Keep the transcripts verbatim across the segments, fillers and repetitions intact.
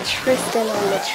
Tristan on the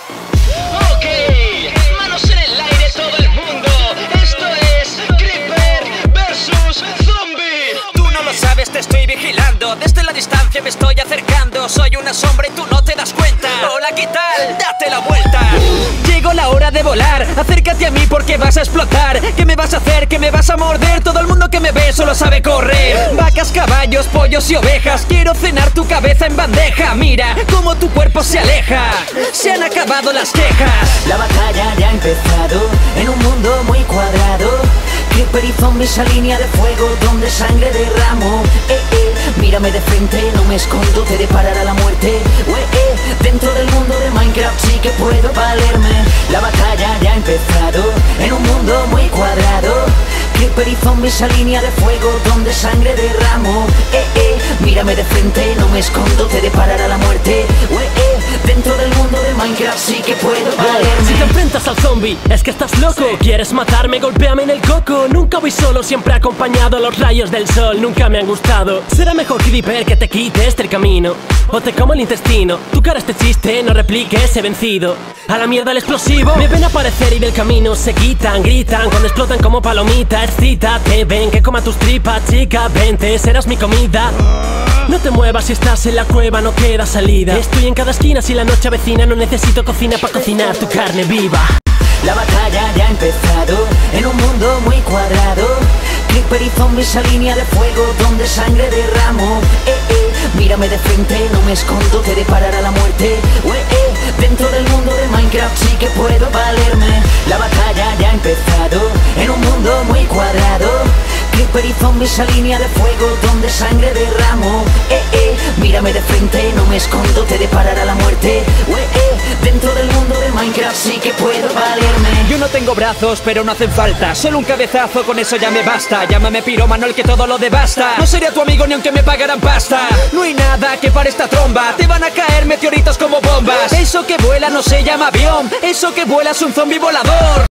track. Ok, manos en el aire todo el mundo. Esto es Creeper versus Zombie. Tú no lo sabes, te estoy vigilando. Desde la distancia me estoy acercando. Soy una sombra y tú no te das cuenta. Hola, ¿qué tal? Date la vuelta. Llegó la hora de volar. Acércate a mí porque vas a explotar. ¿Qué me vas a hacer? ¿Qué me vas a morder? Todo el mundo que me ve solo sabe correr. Vacas, caballos, pollos y ovejas. Quiero cenar tu cabeza en bandeja. Mira cómo tu cuerpo se aleja. Se han acabado las quejas. La batalla ya ha empezado en un mundo muy cuadrado. Creeper y zombies a línea de fuego donde sangre derramo. Eh, eh, mírame de frente, no me escondo, te deparará la muerte. Eh, eh, dentro del mundo de Minecraft sí que puedo valerme. La batalla ya ha empezado en un mundo muy cuadrado. Creeper y zombies a línea de fuego donde sangre derramo. Eh, eh, mírame de frente, no me escondo, te deparará la muerte. Eh, eh, dentro del mundo de Minecraft sí que puedo valerme. Si te enfrentas al zombie, es que estás loco. ¿Quieres matarme? Golpéame en el coco. Nunca voy solo, siempre acompañado. Los rayos del sol nunca me han gustado. Será mejor, Creeper, que te quites del camino o te como el intestino. Tu cara este chiste, no repliques, he vencido. A la mierda el explosivo. Me ven aparecer y del camino se quitan, gritan cuando explotan como palomitas. Excítate, ven que coma tus tripas, chica, vente, serás mi comida. No te muevas si estás en la cueva, no queda salida. Estoy en cada esquina si la noche avecina. No necesito cocina para cocinar tu carne viva. La batalla ya ha empezado en un mundo muy cuadrado. Creeper y zombies a línea de fuego donde sangre derramo. Eh, eh, mírame de frente, no me escondo, te deparará la muerte. Eh, eh, dentro del mundo de Minecraft sí que puedo valerme. La batalla ya ha empezado en un mundo muy cuadrado. Creeper y zombies a línea de fuego donde sangre derramo. Eh, eh, mírame de frente, no me escondo, te deparará la muerte. Eh, eh, dentro del mundo de Minecraft sí que puedo valerme. Yo no tengo brazos, pero no hacen falta. Solo un cabezazo, con eso ya me basta. Llámame pirómano, el que todo lo devasta. No sería tu amigo ni aunque me pagaran pasta. No hay nada que pare esta tromba. Te van a caer meteoritos como bombas. Eso que vuela no se llama avión. Eso que vuela es un zombie volador.